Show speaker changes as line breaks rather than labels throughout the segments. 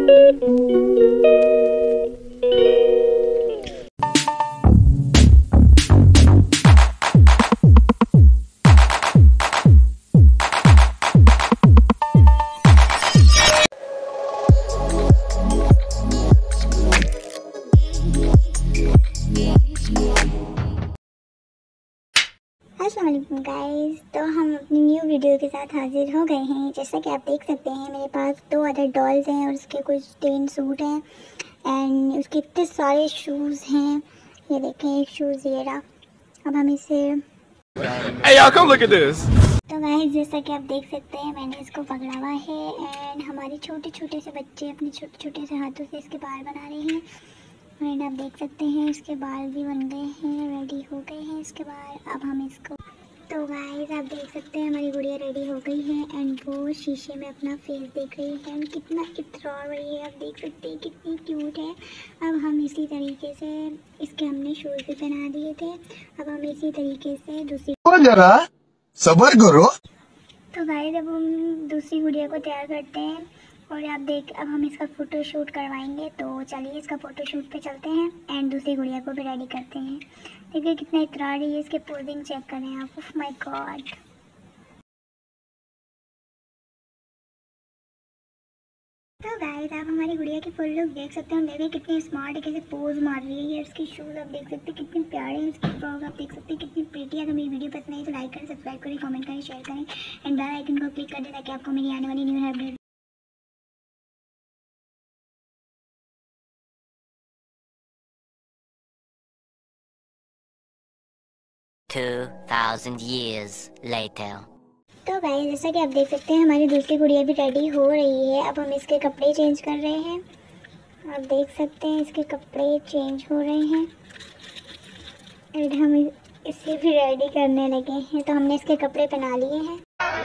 अस्सलाम वालेकुम गाइस। तो हम अपनी न्यू वीडियो के साथ हाजिर हो गए हैं। जैसा कि आप देख सकते हैं मेरे पास 2 अदर डॉल्स हैं और उसके कुछ 10 सूट हैं एंड उसके इतने सारे शूज़ हैं। ये देखें, एक शूज़ ये रहा। अब हम इसे
Hey y'all, come look at this.
तो गाइस जैसा कि आप देख सकते हैं मैंने इसको पकड़ा हुआ है एंड हमारे छोटे छोटे से बच्चे अपने छोटे छोटे से हाथों से इसके बाल बना रहे हैं। एंड आप देख सकते हैं इसके बाल भी बन गए हैं, रेडी हो गए हैं इसके बाल। अब हम इसको तो गाइस आप देख सकते हैं हमारी गुड़िया रेडी हो गई है एंड वो शीशे में अपना फेस देख रही है एंड कितना इतरा रही है। आप देख सकते हैं कितनी क्यूट है। अब हम इसी तरीके से इसके हमने शूज़ भी पहना दिए थे। अब हम इसी तरीके से दूसरी
जरा सब्र करो।
तो गाइस अब हम दूसरी गुड़िया को तैयार करते हैं और आप देख अब हम इसका फ़ोटो शूट करवाएंगे। तो चलिए इसका फ़ोटो शूट पे चलते हैं एंड दूसरी गुड़िया को भी रेडी करते हैं। देखिए कितना इतरा रही है, इसके पोजिंग चेक करें आप। Oh my god. तो गाइस आप हमारी गुड़िया की फुल लुक देख सकते हैं। देखिए कितनी स्मार्ट है, कैसे पोज मार रही है। ये इसकी शूज़ आप देख सकते हैं कितने प्यारे हैं, इसकी फ्रॉक आप देख सकते हैं कितनी प्रीटी है। अगर मेरी वीडियो पसंद आई तो लाइक करें, सब्सक्राइब करें, कमेंट करें, शेयर करें एंड बेल आइकन को क्लिक कर दें ताकि आपको मेरी आने वाली न्यू अपडेट
2,000 years later.
तो गाइस जैसा कि आप देख सकते हैं हमारी दूसरी गुड़िया भी रेडी हो रही है। अब हम इसके कपड़े चेंज कर रहे हैं। आप देख सकते हैं इसके कपड़े चेंज हो रहे हैं एंड हम इसे भी रेडी करने लगे हैं। तो हमने इसके कपड़े पहना लिए हैं।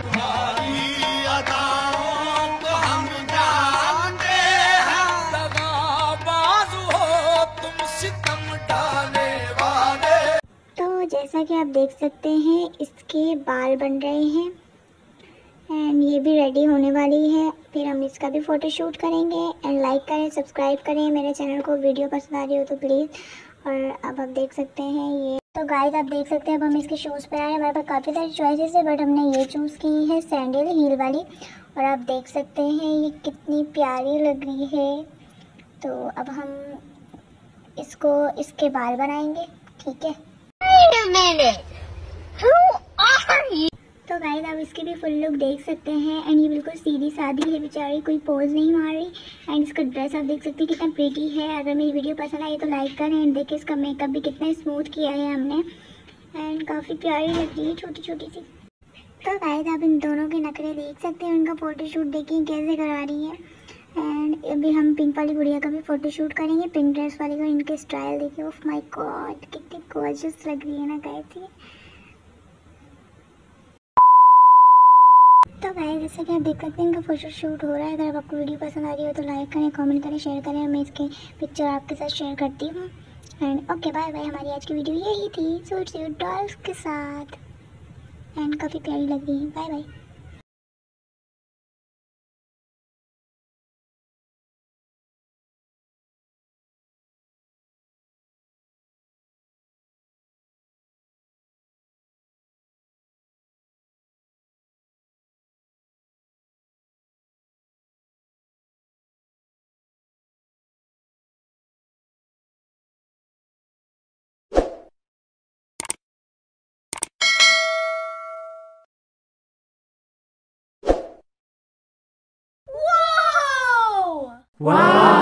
तो जैसा कि आप देख सकते हैं इसके बाल बन रहे हैं एंड ये भी रेडी होने वाली है। फिर हम इसका भी फ़ोटो शूट करेंगे एंड लाइक करें, सब्सक्राइब करें मेरे चैनल को। वीडियो पसंद आ रही हो तो प्लीज़। और अब आप देख सकते हैं ये तो गाइस आप देख सकते हैं अब हम इसके शूज़ पे आए। हमारे पास काफ़ी सारी चॉइसेस है बट हमने ये चूज़ की है सैंडल हील वाली। और आप देख सकते हैं ये कितनी प्यारी लग रही है। तो अब हम इसको इसके बाल बनाएंगे, ठीक है। तो गाइस आप इसकी भी फुल लुक देख सकते हैं एंड ये बिल्कुल सीधी सादी है बेचारी, कोई पोज नहीं मार रही। एंड इसका ड्रेस आप देख सकते हैं कितना प्रीटी है। अगर मेरी वीडियो पसंद आई तो लाइक करें एंड देखिए इसका मेकअप भी कितना स्मूथ किया है हमने एंड काफ़ी प्यारी लग रही है छोटी छोटी सी। तो गाइस आप इन दोनों के नखरे देख सकते हैं, उनका फ़ोटो शूट देखिए कैसे करा रही है। एंड अभी हम पिंक वाली गुड़िया का भी फ़ोटो शूट करेंगे, पिंक ड्रेस वाली का। इनके स्टाइल देखिए, ओह माय गॉड कितनी गॉर्जियस लग रही है ना गाइस ये। तो गाइस जैसे कि आप देख सकते हैं इनका फोटो शूट हो रहा है। अगर आपको वीडियो पसंद आ रही हो तो लाइक करें, कमेंट करें, शेयर करें। मैं इसके पिक्चर आपके साथ शेयर करती हूँ एंड ओके बाय बाय। हमारी आज की वीडियो यही थी सूट डॉल्स के साथ एंड काफ़ी प्यारी लग रही है। Bye bye.
Wow!